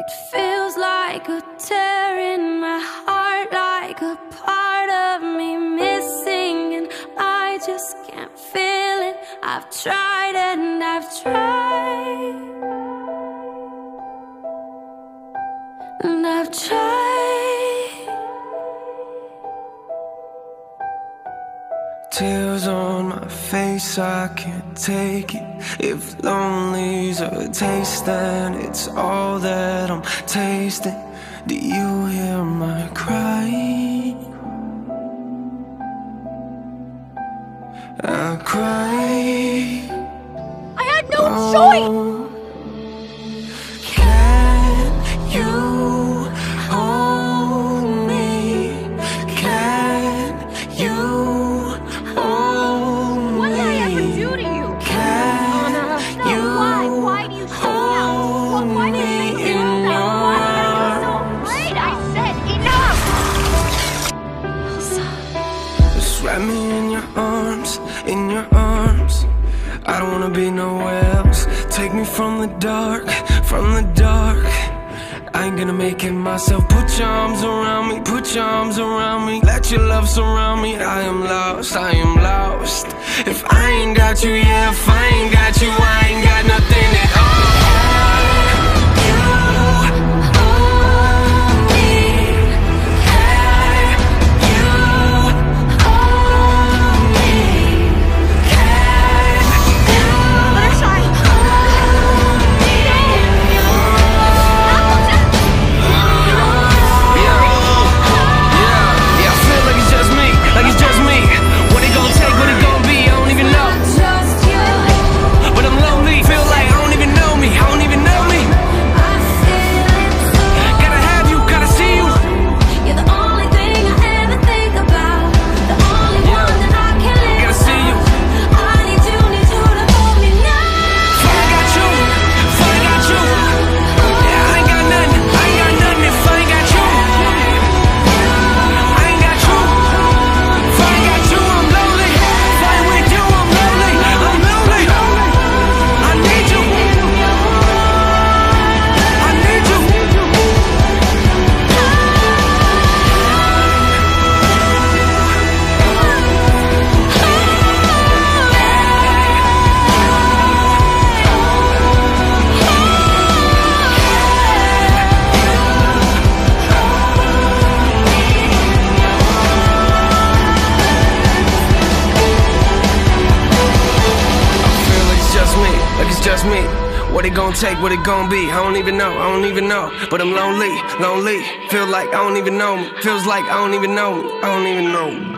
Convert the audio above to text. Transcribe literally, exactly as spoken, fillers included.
feels like a tear in my heart, like a part of me missing, and I just can't feel it. I've tried and I've tried, and I've tried. Tears on my face, I can't take it. If lonely's a taste, then it's all that I'm tasting. Do you hear my cry? I cry. I had no oh, choice! Can you hold me? Can you hold me? What did I ever do to you? Can Oh, no, no, no. you Why? Why do you shut me out? Why, why do you make me feel that? Why are you so afraid? I said enough! just wrap me in your arms, in your arms. I don't wanna be nowhere else. Take me from the dark, from the dark. I ain't gonna make it myself. Put your arms around me, put your arms around me. Let your love surround me. I am lost, I am lost. If I ain't got you, yeah, if I ain't got you, I ain't got nothing at all. You hold me. Can you hold me? Can you Let's try. Yeah, I feel like it's just me, like it's just me. What it gon' take, what it gon' be, I don't even know. Just you, But I'm lonely, feel like I don't even know me, I don't even know me. I feel it so. Gotta have you, gotta see you. You're the only thing I ever think about, the only one that I can live Gotta see you. without. I need you, need you to hold me now. If I ain't got you, if I ain't got you, yeah, I ain't got nothing, I ain't got nothing if I ain't got you. I ain't got you. If I ain't got you, I'm lonely. If I ain't with you, I'm lonely. I'm lonely. I need you. I need you. Feel like it's just me, like it's just me. What it gon' take, what it gon' be, I don't even know, I don't even know. But I'm lonely, lonely. Feel like I don't even know me. Feels like I don't even know me, I don't even know me.